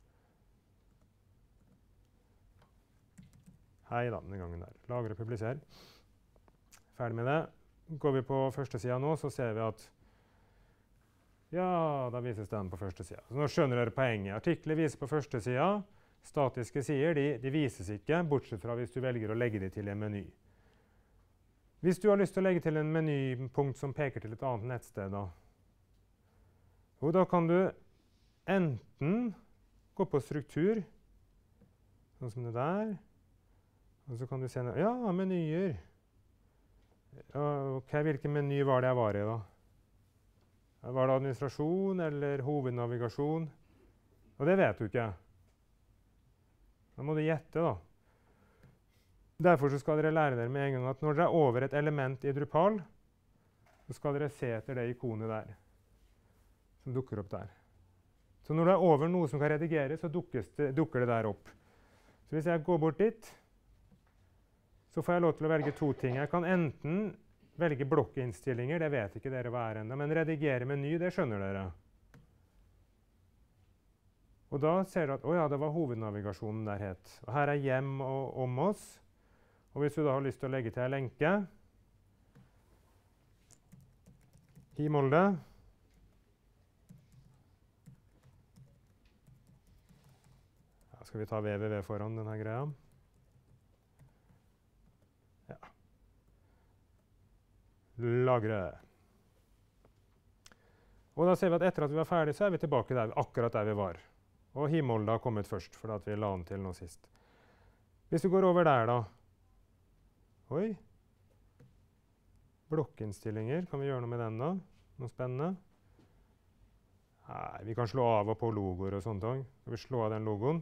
Hei da, denne gangen der. Lagre og publiser. Ferdig med det. Går vi på første siden nå, så ser vi at ja, da vises den på første siden. Så nå skjønner dere poenget. Artikler viser på første siden. Statiske sider, de vises ikke, bortsett fra hvis du velger å legge de til en meny. Hvis du har lyst til å legge til en menypunkt som peker til et annet nettsted, da kan du enten gå på struktur, sånn som det der, og så kan du se, ja, menyer. Ok, hvilken meny var det jeg var i da? Var det administrasjon eller hovednavigasjon? Og det vet du ikke. Da må du gjette da. Derfor så skal dere lære dere med en gang at når dere er over et element i Drupal, så skal dere se etter det ikonet der, som dukker opp der. Så når du er over noe som kan redigeres, så dukker det der opp. Så hvis jeg går bort dit, så får jeg lov til å velge to ting. Jeg kan enten velge blokkinnstillinger, det vet ikke dere hva er enda, men redigere meny, det skjønner dere. Og da ser du at, åja, det var hovednavigasjonen der het. Og her er hjem og om oss. Og hvis du da har lyst til å legge til en lenke i Molde, ja, skal vi ta www foran denne greia? Ja. Lagre. Og da ser vi at etter at vi var ferdig, så er vi tilbake der, akkurat der vi var. Og Himolda har kommet først, for at vi la den til nå sist. Hvis du går over der da, oi, blokkinnstillinger, kan vi gjøre noe med den da? Noe spennende? Nei, vi kan slå av og på logoer og sånt også. Skal vi slå av den logoen?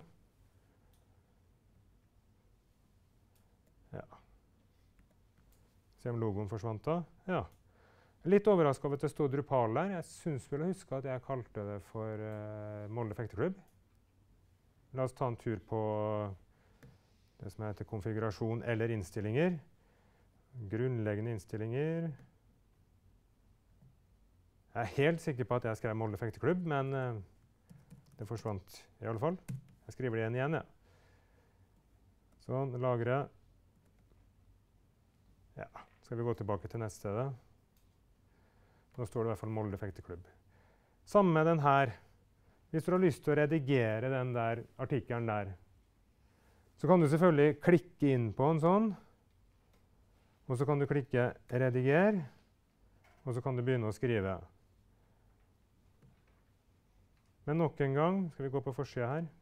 Ja. Se om logoen forsvant da? Ja. Litt overrasket over at det stod Drupal der. Jeg synes vel å huske at jeg kalte det for Molde Fekteklubb. La oss ta en tur på det som heter konfigurasjon eller innstillinger. Grunnleggende innstillinger. Jeg er helt sikker på at jeg skrev Molde Fekteklubb, men det forsvant i alle fall. Jeg skriver det igjen, ja. Sånn, lagre. Ja, skal vi gå tilbake til nettstedet. Nå står det i hvert fall Molde Fekteklubb. Samme med den her. Hvis du har lyst til å redigere den der artikkelen der, så kan du selvfølgelig klikke inn på en sånn, og så kan du klikke rediger, og så kan du begynne å skrive. Men nok en gang, skal vi gå på forsiden her,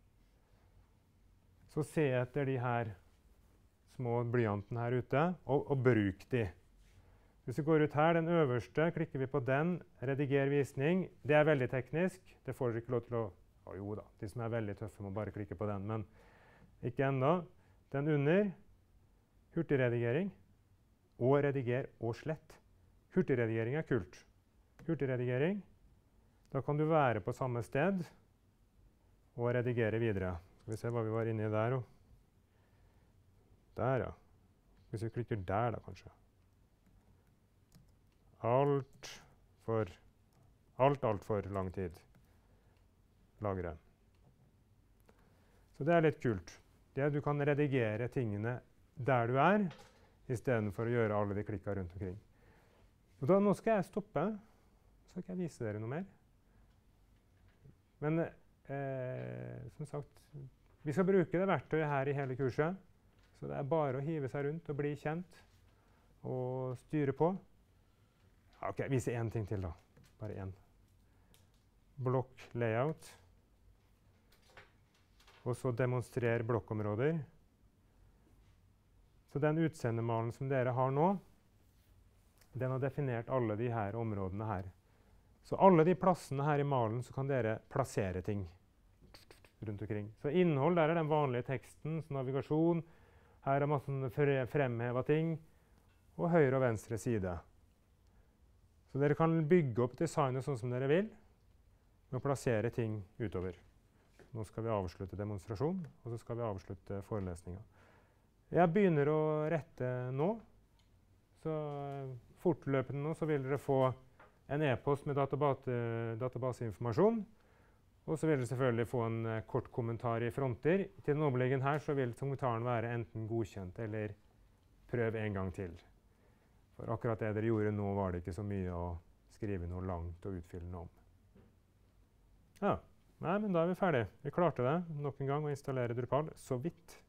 så se etter de her små blyantene her ute, og bruk de. Hvis vi går ut her, den øverste, klikker vi på den, rediger visning. Det er veldig teknisk. Det får dere ikke lov til å... Å jo da, de som er veldig tøffe må bare klikke på den, men ikke enda. Den under, hurtigredigering, og rediger og slett. Hurtigredigering er kult. Hurtigredigering, da kan du være på samme sted og redigere videre. Skal vi se hva vi var inne i der. Der, ja. Hvis vi klikker der da, kanskje. Alt for lang tid. Lagre. Så det er litt kult. Du kan redigere tingene der du er, i stedet for å gjøre alle de klikkene rundt omkring. Og da, nå skal jeg stoppe, så skal jeg vise dere noe mer. Men som sagt, vi skal bruke det verktøyet her i hele kurset, så det er bare å hive seg rundt og bli kjent og styre på. Ok, vise en ting til da. Bare en. Blokk layout. Og så demonstrer blokkområder. Så den utseendemalen som dere har nå, den har definert alle de her områdene her. Så alle de plassene her i malen så kan dere plassere ting rundt omkring. Så innhold, der er den vanlige teksten, navigasjon. Her er masse fremhevet ting. og høyre og venstre side. Så dere kan bygge opp designet sånn som dere vil, med å plassere ting utover. Nå skal vi avslutte demonstrasjonen, og så skal vi avslutte forelesningen. Jeg begynner å rette nå. Så fortløpende nå så vil dere få en e-post med databaseinformasjon. Og så vil dere selvfølgelig få en kort kommentar i fronter. Til den overliggende her så vil kommentaren være enten godkjent eller prøv en gang til. For akkurat det dere gjorde nå var det ikke så mye å skrive noe langt og utfyllende om. Ja, nei, men da er vi ferdig. Vi klarte det nok en gang å installere Drupal så vidt.